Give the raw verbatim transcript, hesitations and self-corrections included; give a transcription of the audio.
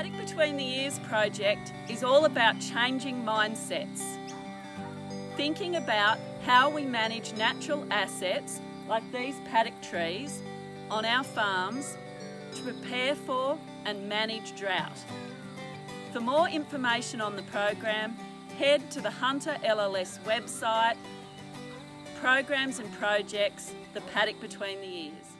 Paddock Between the Ears project is all about changing mindsets, thinking about how we manage natural assets like these paddock trees on our farms to prepare for and manage drought. For more information on the program, head to the Hunter L L S website, Programs and Projects, the Paddock Between the Ears.